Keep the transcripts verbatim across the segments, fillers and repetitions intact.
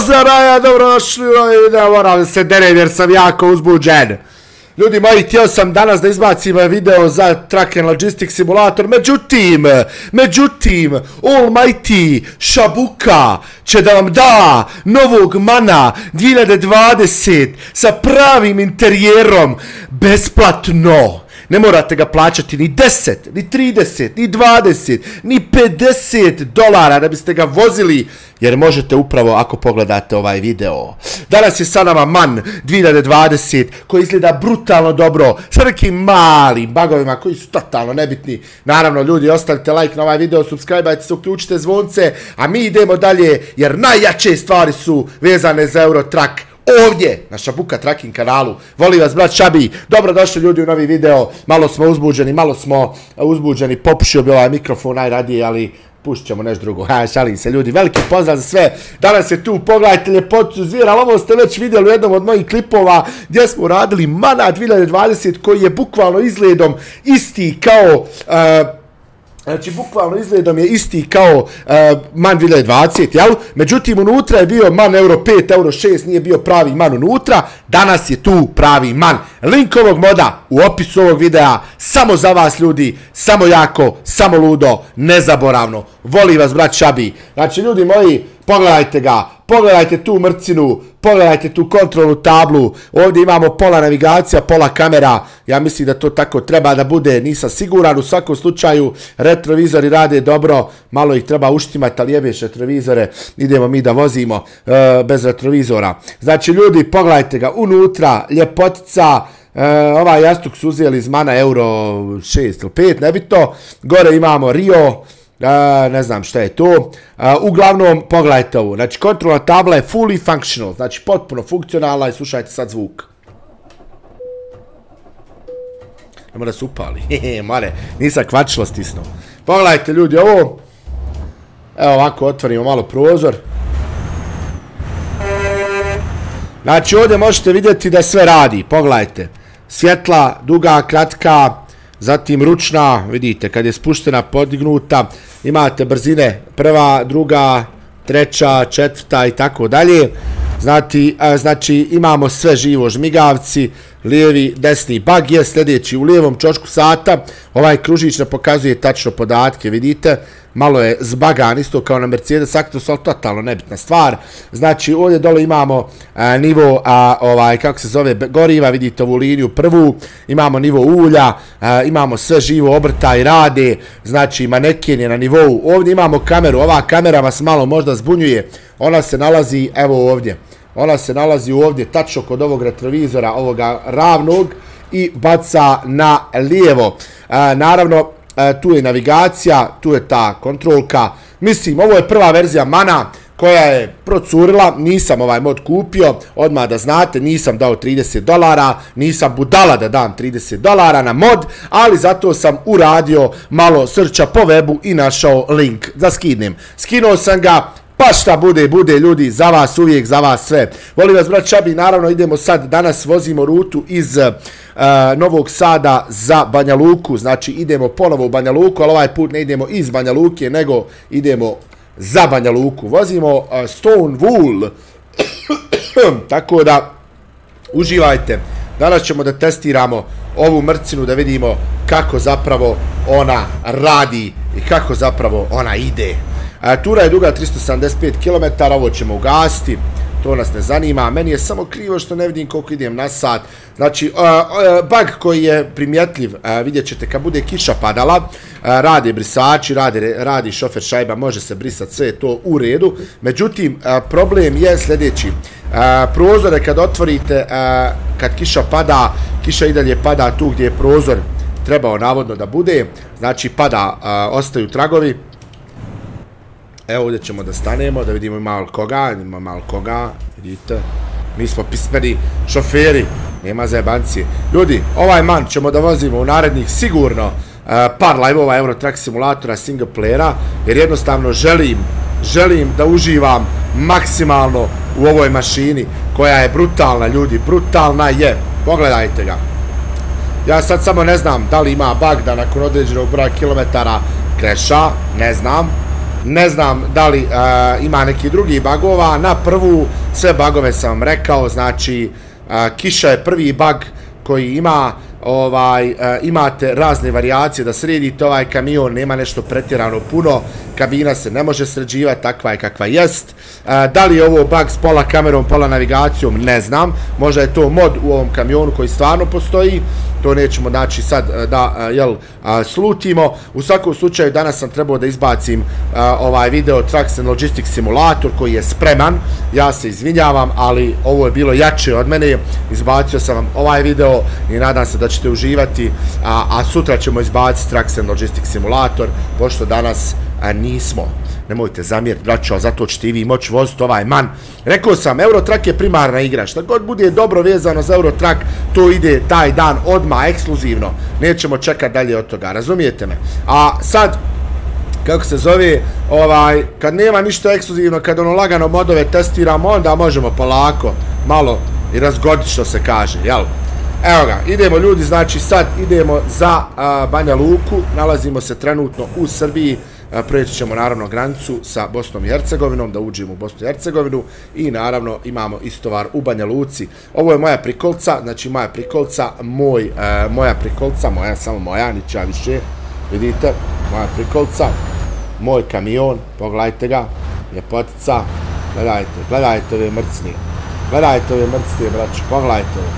Pozdrav raja, dobrodošli u ovaj video, moram se derem jer sam jako uzbuđen. Ljudi moji, htio sam danas da izbacim video za Truck and Logistics simulator, međutim, međutim, Almighty Šabuka će da vam da novog mana dvije hiljade dvadeset sa pravim interijerom besplatno. Ne morate ga plaćati ni deset, ni trideset, ni dvadeset, ni pedeset dolara da biste ga vozili, jer možete upravo ako pogledate ovaj video. Danas je sa nama man dvije hiljade dvadeset koji izgleda brutalno dobro, sa nekim malim bugovima koji su totalno nebitni. Naravno ljudi, ostavite like na ovaj video, subscribe-ajte se, uključite zvonce, a mi idemo dalje jer najjače stvari su vezane za Eurotruck. Ovdje, na Šabuka Trucking kanalu. Volim vas, brat Šabi. Dobrodošli ljudi u novi video. Malo smo uzbuđeni, malo smo uzbuđeni. Popušio bi ovaj mikrofon najradije, ali pušit ćemo nešto drugo. Ha, šalim se ljudi. Veliki pozdrav za sve. Danas je tu, pogledajte ljepotu zvijera, ali ovo ste već vidjeli u jednom od mojih klipova gdje smo radili mana dvije hiljade dvadeset koji je bukvalno izgledom isti kao... Uh, Znači, bukvalno izgledom je isti kao uh, man dvije hiljade dvadeset, jel? Međutim, unutra je bio man euro pet, euro šest, nije bio pravi man unutra. Danas je tu pravi man. Link ovog moda u opisu ovog videa. Samo za vas ljudi, samo jako, samo ludo, nezaboravno. Volim vas, brat Šabi. Znači, ljudi moji, pogledajte ga. Pogledajte tu mrcinu, pogledajte tu kontrolnu tablu, ovdje imamo pola navigacija, pola kamera, ja mislim da to tako treba da bude, nisam siguran, u svakom slučaju retrovizori rade dobro, malo ih treba uštimati, ali jebeš retrovizore, idemo mi da vozimo e, bez retrovizora. Znači ljudi, pogledajte ga, unutra, ljepotica, e, ovaj jastuk su uzeli iz mana euro šest ili pet, nebitno, gore imamo Rio, Uh, ne znam šta je to, uh, uglavnom pogledajte ovo, znači kontrolna tabla je fully functional, znači potpuno funkcionalna i slušajte sad zvuk. Ne mora se upali, hehe, mare, nisam kvačilo stisnuo. Pogledajte ljudi ovo, evo ovako otvorimo malo prozor. Znači ovdje možete vidjeti da sve radi, pogledajte, svjetla, duga, kratka, zatim ručna, vidite, kad je spuštena, podignuta, imate brzine, prva, druga, treća, četvrta i tako dalje. Znači, znači imamo sve živo, žmigavci, lijevi, desni bug je sljedeći u lijevom čošku sata, ovaj kružić ne pokazuje tačno podatke, vidite, malo je zbagan, isto kao na Mercedes Actros, ali totalno nebitna stvar. Znači ovdje dole imamo a, nivo, a, ovaj, kako se zove, goriva, vidite ovu liniju prvu, imamo nivo ulja, a, imamo sve živo, obrtaj rade, znači maneken je na nivou, ovdje imamo kameru, ova kamera vas malo možda zbunjuje, ona se nalazi, evo ovdje, ona se nalazi ovdje, tačno kod ovog retrovizora, ovoga ravnog i baca na lijevo. A, naravno, a, tu je navigacija, tu je ta kontrolka. Mislim, ovo je prva verzija mana koja je procurila, nisam ovaj mod kupio, odmah da znate, nisam dao trideset dolara, nisam budala da dam trideset dolara na mod, ali zato sam uradio malo srča po webu i našao link da skidnem. Skinuo sam ga, pa šta bude, bude ljudi, za vas uvijek, za vas sve. Volim vas, brat Šabi, naravno idemo sad, danas vozimo rutu iz uh, Novog Sada za Banja Luku, znači idemo ponovo u Banja Luku, ali ovaj put ne idemo iz Banja Luke, nego idemo za Banja Luku. Vozimo uh, Stone Wool, tako da uživajte. Danas ćemo da testiramo ovu mrcinu, da vidimo kako zapravo ona radi i kako zapravo ona ide. A, tura je duga tristo sedamdeset pet kilometara, ovo ćemo ugasiti, to nas ne zanima, meni je samo krivo što ne vidim koliko idem na sat. Znači, uh, uh, bug koji je primjetljiv, uh, vidjet ćete kad bude kiša padala, uh, rade brisači, radi, radi šofer šajba, može se brisati, sve je to u redu, međutim, uh, problem je sljedeći, uh, prozore kad otvorite, uh, kad kiša pada, kiša i dalje pada tu gdje je prozor trebao navodno da bude, znači pada, uh, ostaju tragovi. Evo ovdje ćemo da stanemo, da vidimo ima li koga, ima malo koga, vidite, mi smo pismeni šoferi, nema zajebancije. Ljudi, ovaj man ćemo da vozimo u narednih sigurno uh, par live-ova Eurotruck simulatora single playera, jer jednostavno želim, želim da uživam maksimalno u ovoj mašini, koja je brutalna ljudi, brutalna je, pogledajte ga. Ja sad samo ne znam da li ima bug da nakon određenog broja kilometara kreša, ne znam. ne znam da li uh, ima neki drugi bagova. Na prvu sve bagove sam vam rekao, znači uh, kiša je prvi bug koji ima, ovaj, uh, imate razne varijacije da sredite ovaj kamion, nema nešto pretjerano puno, kabina se ne može sređivati, takva je kakva jest. Uh, da li je ovo bug s pola kamerom, pola navigacijom, ne znam, možda je to mod u ovom kamionu koji stvarno postoji, to nećemo znači sad da jel, slutimo. U svakom slučaju danas sam trebao da izbacim ovaj video Trucks and Logistics Simulator koji je spreman, ja se izvinjavam, ali ovo je bilo jače od mene, izbacio sam vam ovaj video i nadam se da ćete uživati, a, a sutra ćemo izbaciti Trucks and Logistics Simulator, pošto danas a, nismo. Nemojte zamjeriti, braćo, zato ćete i vi moći voziti ovaj man. Rekao sam, Eurotruck je primarna igra. Šta god bude dobro vezano za Eurotruck, to ide taj dan odmah, ekskluzivno. Nećemo čekati dalje od toga, razumijete me? A sad, kako se zove, ovaj, kad nema ništa ekskluzivno, kad ono lagano modove testiramo, onda možemo polako, malo i razgoditi što se kaže, jel? Evo ga, idemo ljudi, znači sad idemo za a, Banja Luku, nalazimo se trenutno u Srbiji, preći ćemo naravno granicu sa Bosnom i Hercegovinom, da uđemo u Bosnu i Hercegovinu i naravno imamo istovar u Banja Luci. Ovo je moja prikolca, znači moja prikolca, moj, e, moja prikolca, moja, samo moja, nića više, vidite, moja prikolca, moj kamion, pogledajte ga, ljepotica, gledajte, gledajte ove mrcnije, gledajte ove mrcnije, braću, pogledajte ovo.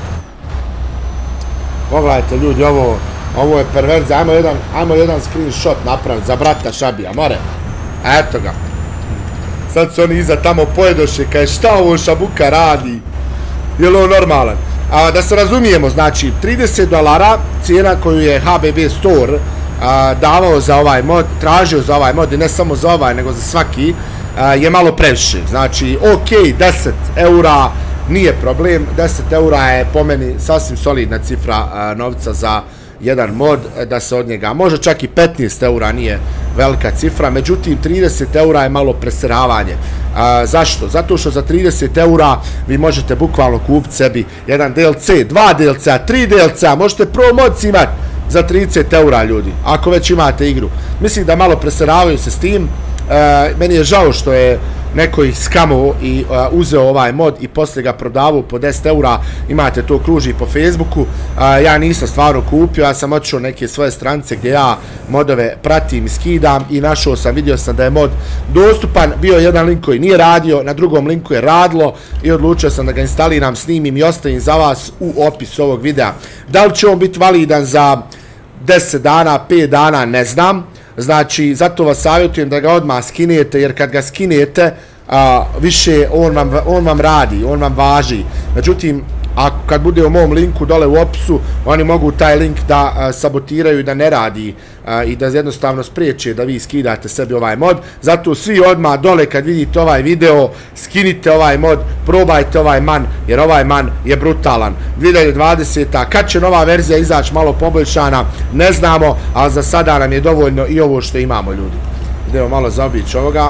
Pogledajte ljudi, ovo, ovo je perverzija, ajmo jedan, ajmo jedan screenshot napraviti za brata Šabija, more. Eto ga. Sad su oni iza tamo pojedoše, kaj šta ovo Šabuka radi? Je li ovo normalan? A, da se razumijemo, znači, trideset dolara cijena koju je H B B Store a, davao za ovaj mod, tražio za ovaj mod, i ne samo za ovaj, nego za svaki, a, je malo previše. Znači, ok, deset eura, nije problem, deset eura je po meni sasvim solidna cifra a, novca za jedan mod, da se od njega, može čak i petnaest eura, nije velika cifra, međutim trideset eura je malo preseravanje. A, zašto? Zato što za trideset eura vi možete bukvalno kupiti sebi jedan D L C, dva D L C-a, tri D L C-a, možete pro mods imati za trideset eura ljudi, ako već imate igru. Mislim da malo preseravaju se s tim. E, meni je žao što je neko ih skamuo i uh, uzeo ovaj mod i poslije ga prodavao po deset eura, imate to kruži po Facebooku. Uh, ja nisam stvarno kupio, ja sam otišao neke svoje stranice gdje ja modove pratim i skidam i našao sam, vidio sam da je mod dostupan, bio jedan link koji nije radio, na drugom linku je radilo i odlučio sam da ga instaliram, snimim i ostavim za vas u opisu ovog videa. Da li će on biti validan za deset dana, pet dana, ne znam. Znači, zato vas savjetujem da ga odmah skinete, jer kad ga skinete, a, više on vam, on vam radi, on vam važi. Međutim, a kad bude u mom linku dole u opisu, oni mogu taj link da a, sabotiraju i da ne radi a, i da jednostavno spriječe da vi skidate sebi ovaj mod. Zato svi odmah dole kad vidite ovaj video, skinite ovaj mod, probajte ovaj man, jer ovaj man je brutalan. dvije hiljade dvadeseta. Kad će nova verzija izaći malo poboljšana, ne znamo, ali za sada nam je dovoljno i ovo što imamo ljudi. Idemo malo zaobići ovoga.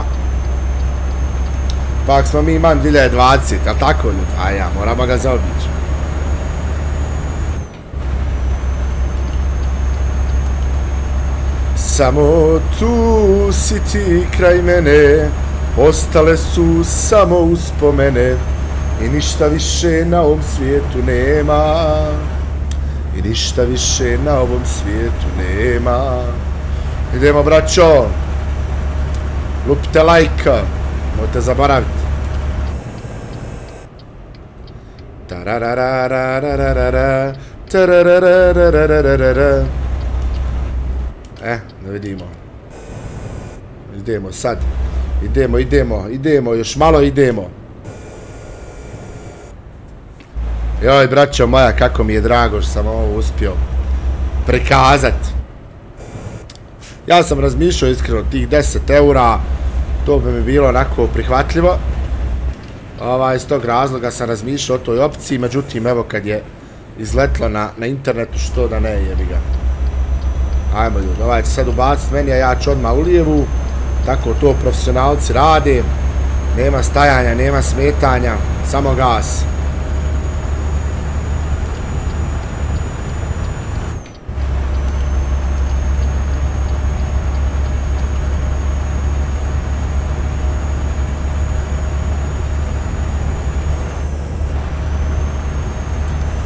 Pa ako smo mi man dvije hiljade dvadesete, ali tako ljudi? A ja, moramo ga zaobići. Samo tu si ti kraj mene, ostale su samo uspomene i ništa više na ovom svijetu nema, i ništa više na ovom svijetu nema. Idemo braćo, lupite lajka, možete zaboraviti. Tararararararara, tararararararara. E, da vidimo. Idemo sad. Idemo, idemo, idemo, još malo idemo. Joj, braćo moja, kako mi je drago što sam ovo uspio prikazat. Ja sam razmišljao iskreno tih deset eura, to bi mi bilo onako prihvatljivo. Ovaj, iz tog razloga sam razmišljao o toj opciji, međutim, evo kad je izletlo na, na internetu, što da ne, jebi ga. Ajmo ljudi, ovaj će sad ubaciti meni, a ja ću odmah u lijevu, tako to profesionalci rade, nema stajanja, nema smetanja, samo gas.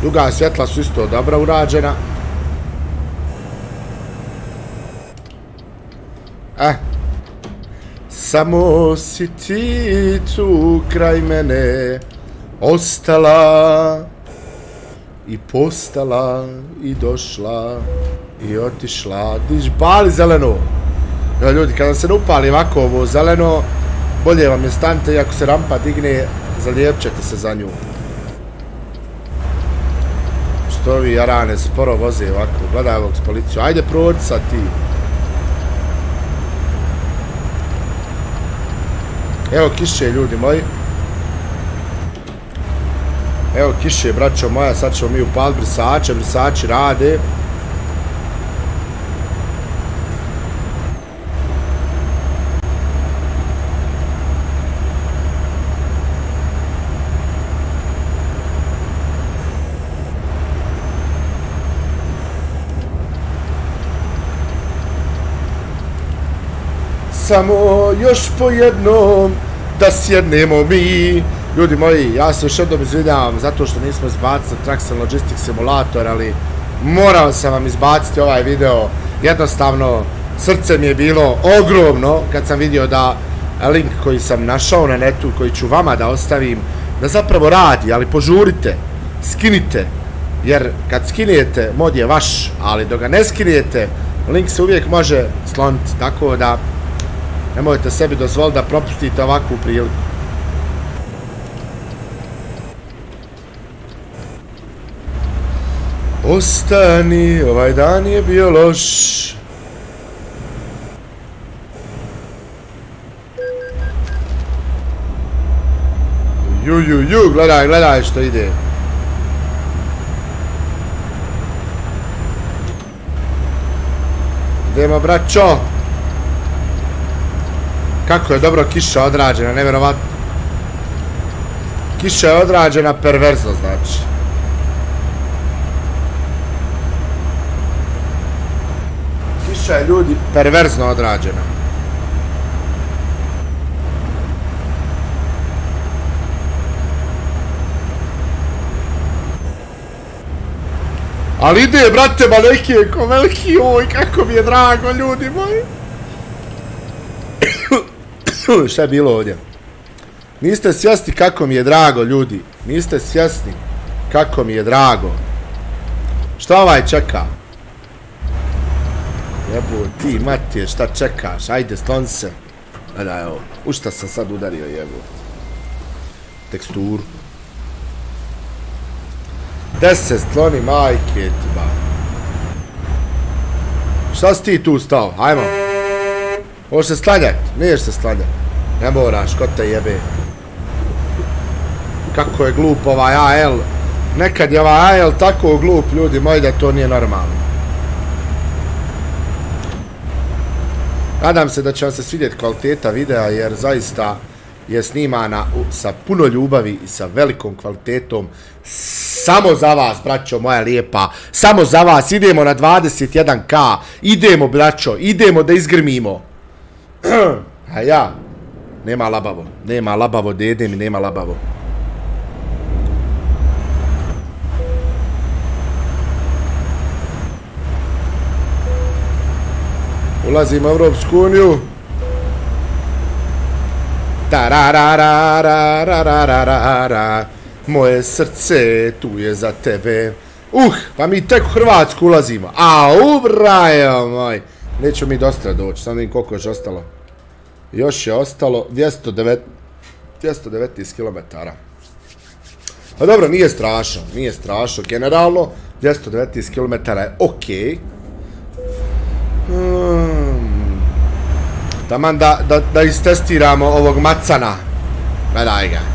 Duga svjetla su isto dobro urađena. Eh. Samo si ti tu kraj mene ostala i postala i došla i otišla. Diš pali zeleno. Ja, ljudi, kada se ne upali ovako ovo zeleno, bolje vam je stanite i ako se rampa digne, zalijepćete se za nju. Što ovi jarane sporo voze ovako, gledaj ovog s policiju. Ajde prođi sad ti. Evo kiše, ljudi moji. Evo kiše, braćo moja, sad ćemo mi upaliti brisače, brisači rade. Samo još po jednom da sjednemo mi. Ljudi moji, ja se još jednom izvinjavam zato što nismo izbacili Trucks and Logistics Simulator, ali morao sam vam izbaciti ovaj video. Jednostavno, srce mi je bilo ogromno kad sam vidio da link koji sam našao na netu, koji ću vama da ostavim, da zapravo radi, ali požurite, skinite, jer kad skinijete, mod je vaš, ali dok ga ne skinijete, link se uvijek može sloniti, tako da nemojte sebi dozvoliti da propustite ovakvu priliku. Ostani, ovaj dan je bio loš. Ju, ju, ju, gledaj, gledaj što ide. Idemo, braćo. Kako je dobro kiša odrađena, nevjerovatno. Kiša je odrađena perverzno, znači. Kiša je, ljudi, perverzno odrađena. Ali ide, brate, maleke, ko veliki, oj, kako mi je drago, ljudi moji. Šta je bilo ovdje? Niste svjesni kako mi je drago, ljudi. Niste svjesni kako mi je drago. Šta ovaj čeka? Jebo, ti, Matije, šta čekaš? Ajde, slon se. Gledaj, evo. U šta sam sad udario, jebo. Teksturu. Gde se sloni, majke ti, ba. Šta si ti tu stao? Hajmo. Možeš se slanjati? Niješ se slanjati. Ne moraš, ko te jebe. Kako je glup ovaj A L. Nekad je ovaj A L tako glup, ljudi moji, da to nije normalno. Nadam se da će vam se svidjeti kvaliteta videa, jer zaista je snimana sa puno ljubavi i sa velikom kvalitetom. Samo za vas, braćo moja lijepa. Samo za vas. Idemo na dvadeset jedan K. Idemo, braćo. Idemo da izgrmimo. A ja. Nema labavo. Nema labavo, dede mi nema labavo. Ulazim u Evropsku uniju. Tarararararararara. Moje srce tu je za tebe. Uh, pa mi tek u Hrvatsku ulazimo. Au, brajo moj. Neću mi dosta doći, sam vidim koliko je još ostalo. Još je ostalo dvjesto devetnaest kilometara. Pa dobro, nije strašno, nije strašno. Generalno, dvjesto devetnaest kilometara je okej. Hmm. Taman da, da, da istestiramo ovog macana. Gledaj ga.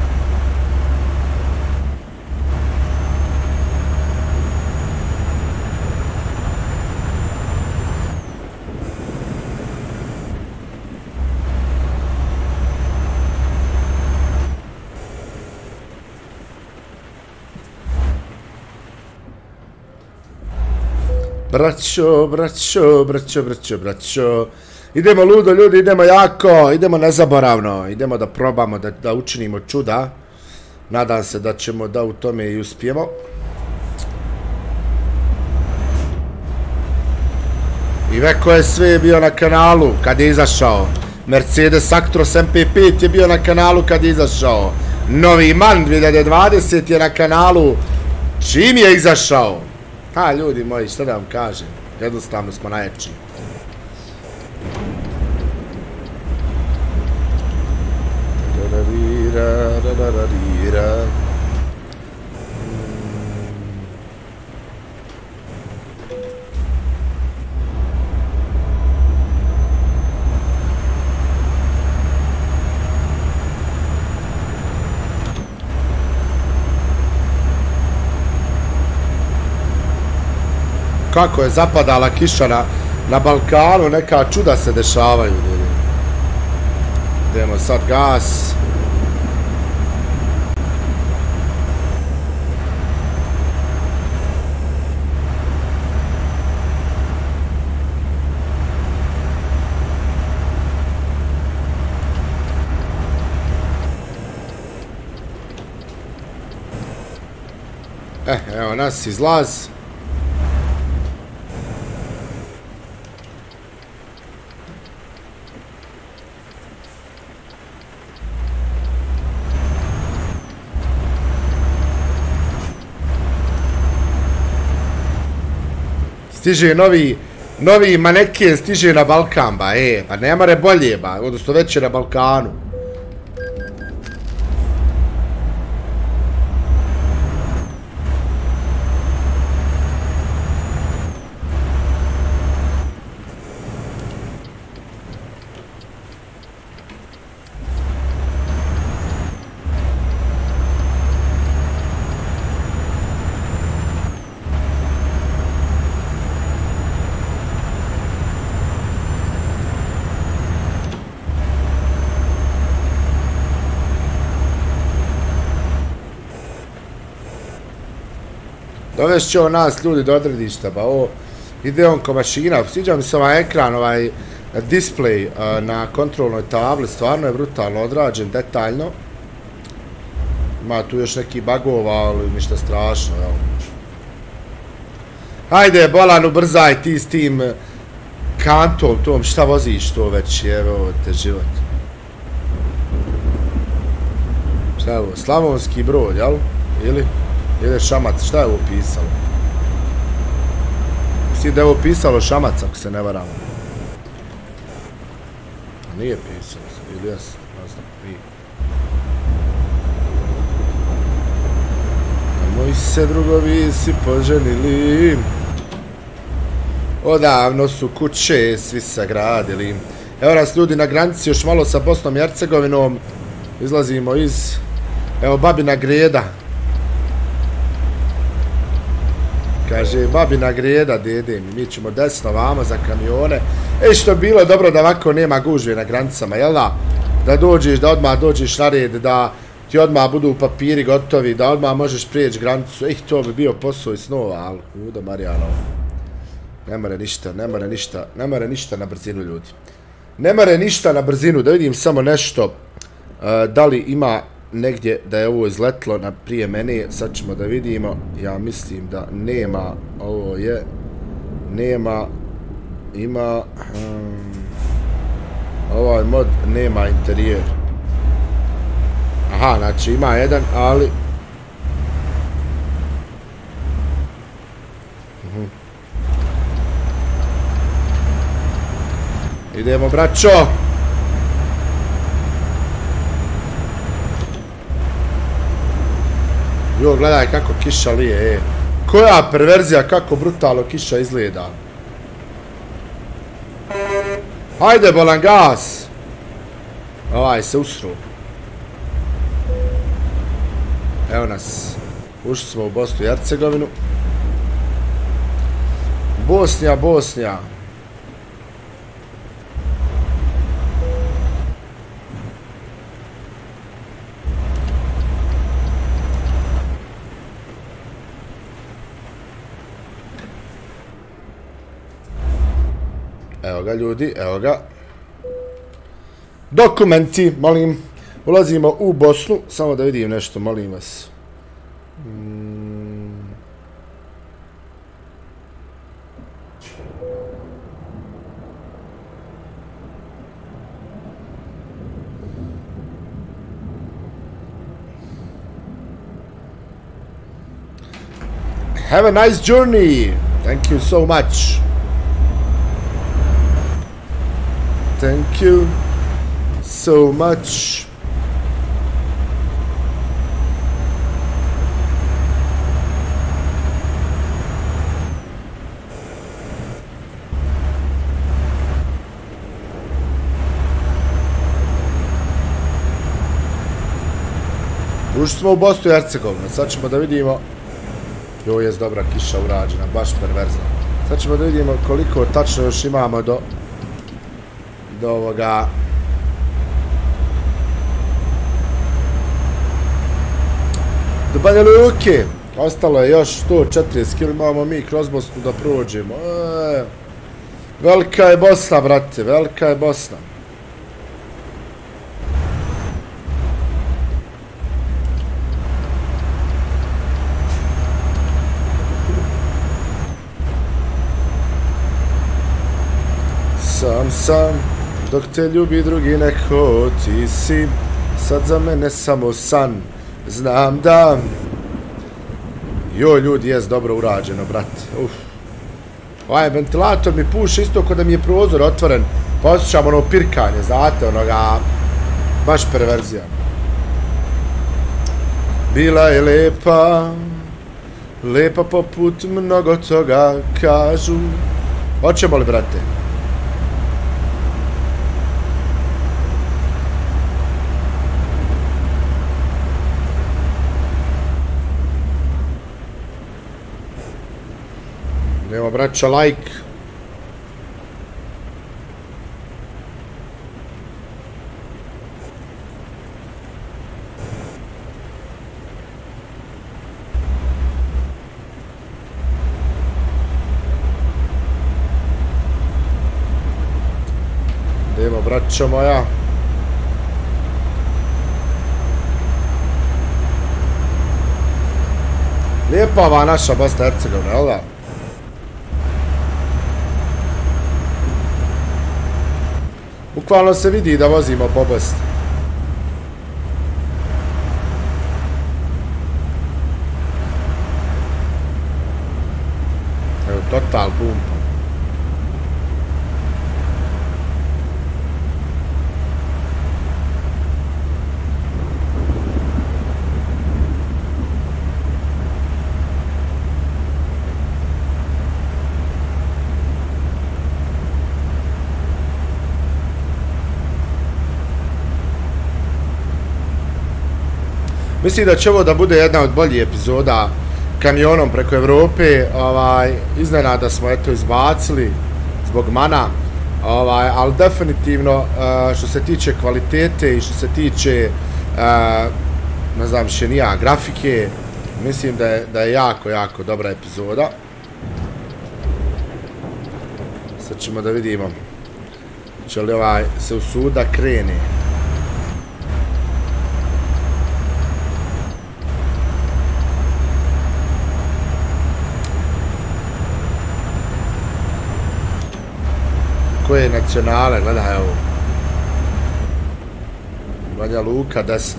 Braćo, braćo, braćo, braćo, braćo. Idemo ludo, ljudi, idemo jako, idemo nezaboravno. Idemo da probamo, da, da učinimo čuda. Nadam se da ćemo da u tome i uspijemo. Iveco je sve bio na kanalu kad je izašao. Mercedes Actros M P pet je bio na kanalu kad je izašao. Novi Man dvije hiljade dvadesete je na kanalu čim je izašao. Ha, ljudi moji, što da vam kažem? Jednostavno smo najjači. Kako je zapadala kiša na, na Balkanu, neka čuda se dešavaju. Idemo sad gas. Eh, evo nas izlaz. Stiže novi, novi maneken, stiže na Balkan, ba, e, pa ne more bolje, ba, odnosno već je na Balkanu. Dovest će ovo nas ljudi do odredišta, ba ovo ide on ko mašina, sviđa mi se ovaj ekran, ovaj display uh, na kontrolnoj tabli, stvarno je brutalno odrađen, detaljno. Ima tu još neki bugova, ali ništa strašno, jel? Hajde, Bolan, ubrzaj ti s tim kantom, tom, šta voziš to već, evo te život. Šta je ovo, Slavonski Brod, jel? Ili? Ili Šamac, šta je ovo pisalo? Mislim da je ovo pisalo Šamac, ako se ne varam. Nije pisalo, ili jes, ne znam, nije. Moji se drugovi si poženili. Odavno su kuće svi sagradili. Evo nas ljudi na granici još malo sa Bosnom i Hercegovinom. Izlazimo iz... Evo Babina Greda. Kaže, Babina Greda, dede mi, mi ćemo desno vamo za kamione. E, što je bilo dobro da ovako nema gužve na granicama, jel da? Da dođeš, da odmah dođeš na red, da ti odmah budu papiri gotovi, da odmah možeš prijeći granicu. Eh, to bi bio posao i snova, ali Udo Marijano. Ne more ništa, ne more ništa, ne more ništa na brzinu, ljudi. Ne more ništa na brzinu, da vidim samo nešto, uh, da li ima negdje da je ovo izletlo na prije mene, sad ćemo da vidimo, ja mislim da nema, ovo je, nema, ima, um, ovaj mod nema interijer. Aha, znači ima jedan, ali... Uh-huh. Idemo, braćo! Jo, gledaj kako kiša lije, e. Koja perverzija, kako brutalno kiša izgleda. Hajde, Bolan, gas! Ovaj se usru. Evo nas. Ušli smo u Bosnu i Hercegovinu. Bosnija, Bosnija. Evo ga, ljudi, evo ga. Dokumenti, molim. Ulazimo u Bosnu, samo da vidim nešto, molim vas. Have a nice journey. Thank you so much. Thank you so much. Ušli smo u Bosnu i Hercegovinu, sad ćemo da vidimo. Jo, jest dobra kiša urađena, baš perverzna. Sad ćemo da vidimo koliko tačno još imamo do... do ovoga... do Banja Luke. Ostalo je još sto četrdeset kilometara, imamo mi kroz Bosnu da prođemo. E, velika je Bosna, brate, velika je Bosna. Sam sam, dok te ljubi drugi neko, ti si sad za mene samo san. Znam da... Joj, ljudi, jest dobro urađeno, brate. Uf. Ovaj ventilator mi puše isto kod da mi je prozor otvoren. Pa osjećam ono pirkanje, znate, onoga... baš perverzija. Bila je lepa, lepa poput mnogo toga kažu. Hoćemo li, brate? Nema braća like. Nema braća moja. Lijepa ova naša Bosna i Hercegovina, jel da? Bukvalno se vidi da vozimo po Bosni. Evo, total pumpa. Mislim da će ovo da bude jedna od boljih epizoda kamionom preko Evrope. Ovaj, iznenada smo eto izbacili zbog mana, ovaj, ali definitivno uh, što se tiče kvalitete i što se tiče uh, ne znam še nija grafike, mislim da je, da je jako, jako dobra epizoda. Sad ćemo da vidimo će li ovaj se usud da krene. Koje nacionale, gledaj ovo. Banja Luka, desno.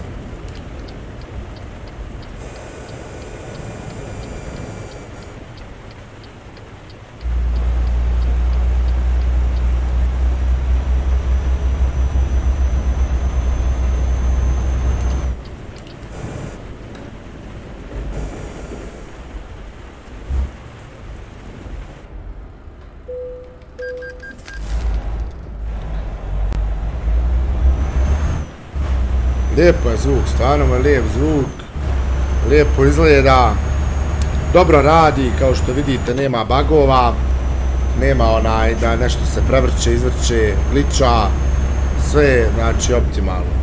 Lijepo je zvuk, stvarno je lijep zvuk, lijepo izgleda, dobro radi, kao što vidite nema bagova, nema onaj da nešto se prevrće, izvrće, gliča, sve je znači optimalno.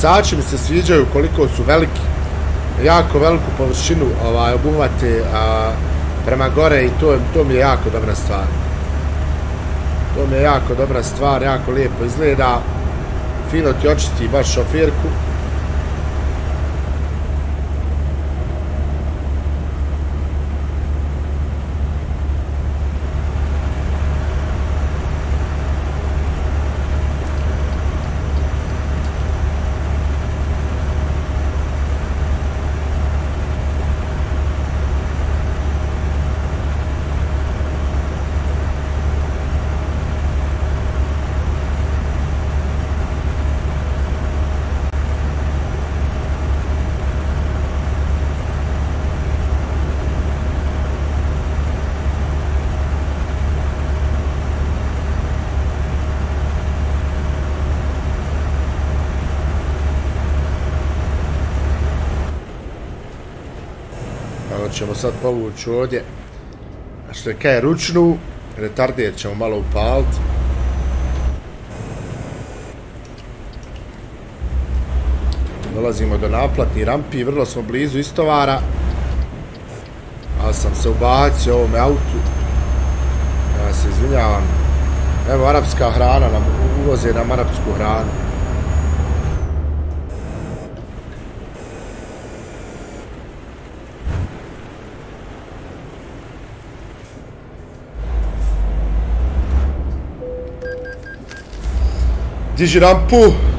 Brisači mi se sviđaju koliko su veliki. Jako veliku površinu ovaj, obuhvate a, prema gore i to, to mi je jako dobra stvar. To mi je jako dobra stvar, jako lijepo izgleda. Fino ti očisti baš šofirku. Ćemo sad povući ovdje, što je kaj ručnu, retardijer ćemo malo upaliti. Dolazimo do naplatnih rampi, vrlo smo blizu istovara, ali sam se ubacio ovome autu, ja se izvinjavam. Evo, arapska hrana, nam uvoze nam arapsku hranu. Diži rampu.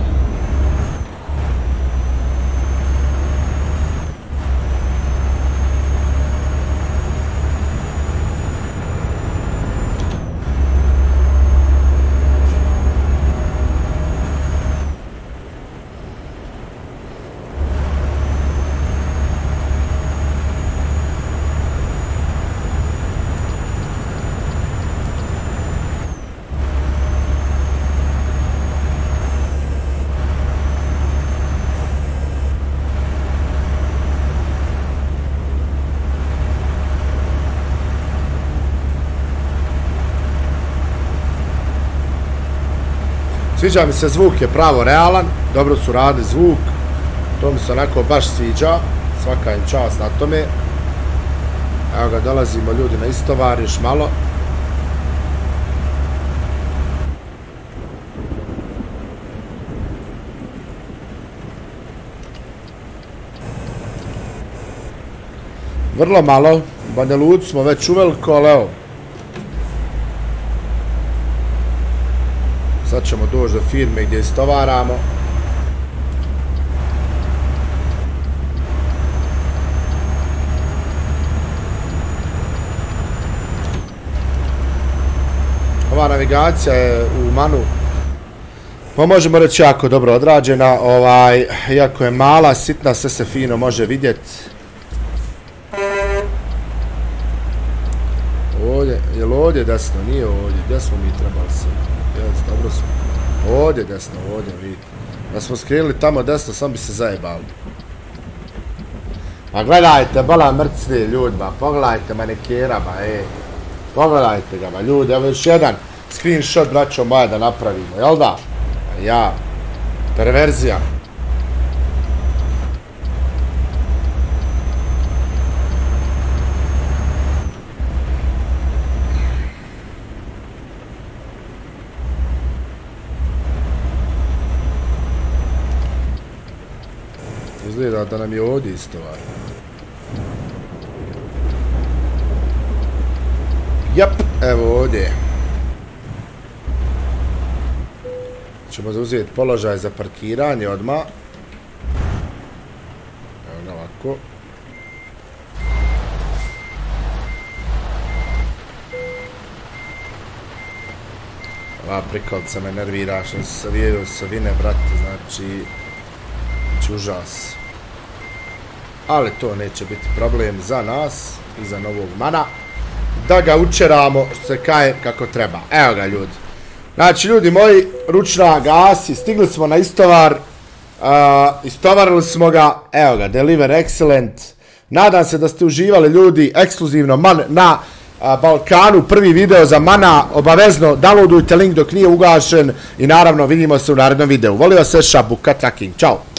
Sviđa mi se zvuk, je pravo realan, dobro su radili zvuk, to mi se onako baš sviđa, svaka im čast na tome. Evo ga, dolazimo ljudi na istovar, još malo. Vrlo malo, Banja Luci smo već uveliko, ali evo. Sad ćemo doći do firme gdje istovaramo. Ova navigacija je u Manu, pa možemo reći jako dobro odrađena, ovaj, iako je mala, sitna, sve se fino može vidjeti. Ovdje, je li ovdje desno? Nije ovdje, gdje smo mi trebali se? Jes, dobro smo. Ovdje desno, ovdje vidite. Da smo skrenuli tamo desno, sam bi se zajebali. Pa gledajte, bola mrcni ljudima, pogledajte manekera, ba, ej. Pogledajte ga, ba, ljudi, evo još jedan screenshot, braćo moja, da napravimo, jel da? Ja, perverzija. Izgleda da nam je ovdje istovar. Jap, evo ovdje. Ćemo zauzeti položaj za parkiranje odmah. Evo ga ovako. Ova prikolica me nervira što se savijaju savine, brate, znači... Znači užas. Ali to neće biti problem za nas i za novog Mana. Da ga učeramo, što se kaje, kako treba. Evo ga, ljudi. Znači, ljudi moji, ručna gasi, stigli smo na istovar. Uh, istovarili smo ga, evo ga, deliver excellent. Nadam se da ste uživali, ljudi, ekskluzivno man na uh, Balkanu. Prvi video za Mana, obavezno downloadujte link dok nije ugašen. I naravno, vidimo se u narednom videu. Volio se, Šabuka Tracking. Ćao.